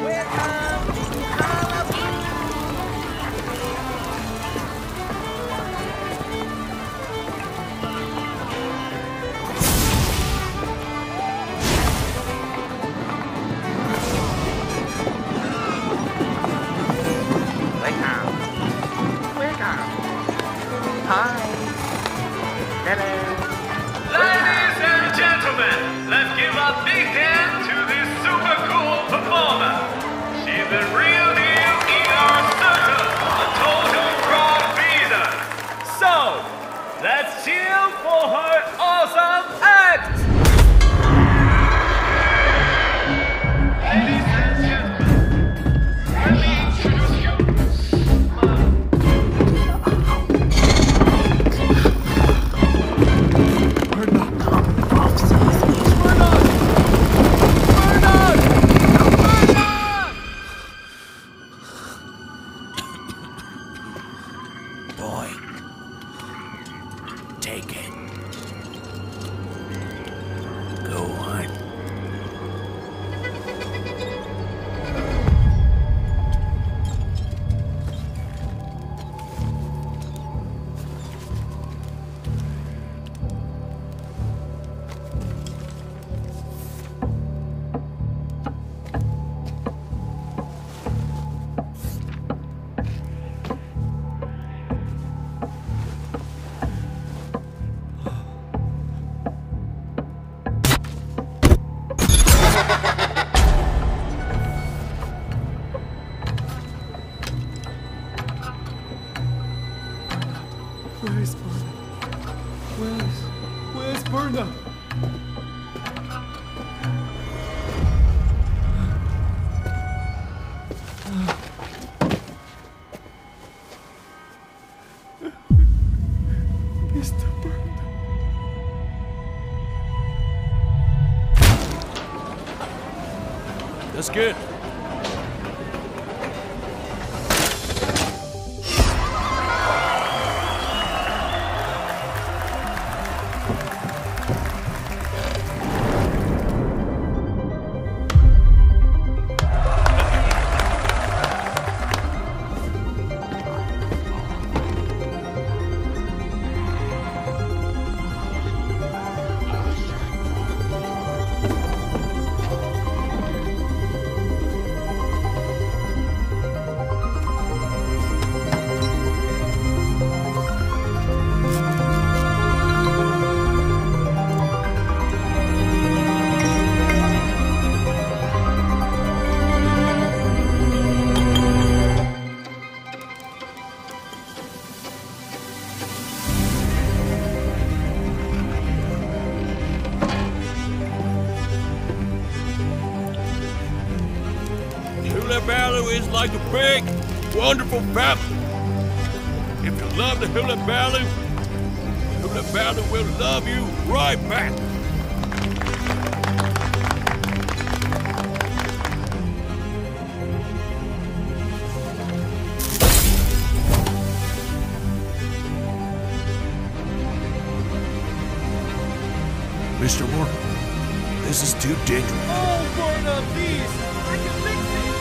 Ladies and gentlemen, let's give a big hand to this super cool performer. She's the real deal in our circle, a total crowd pleaser. So, let's cheer for her awesome act. Ladies and gentlemen, let me introduce you. Boy, take it. Go on. Where's Berna? Where's Berna? Mr. Berna. That's good. Hula Baloo is like a big, wonderful family. If you love the Hula Baloo will love you right back. Mr. Morgan, this is too dangerous. Oh, Berna, please! I can fix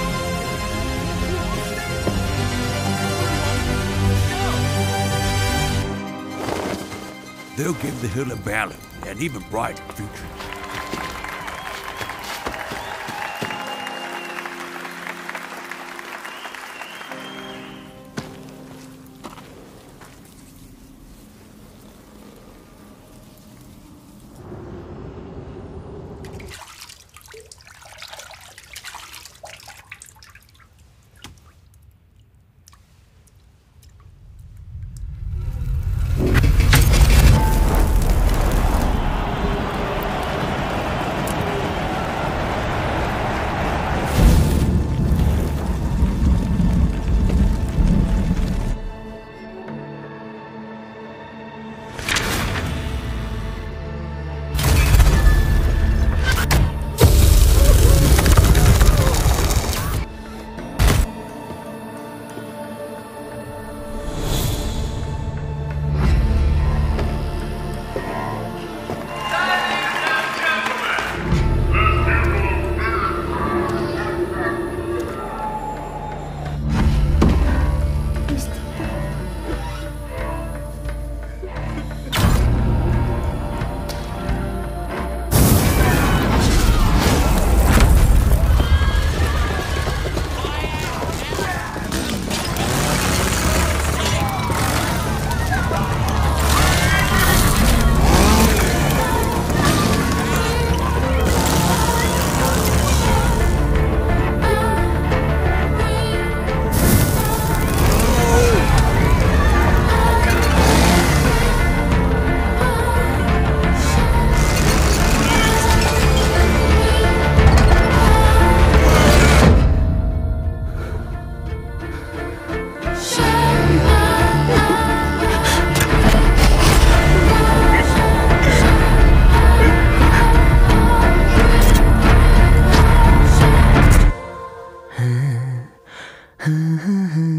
it! They'll give the Hula Baloo an even brighter future. Huh.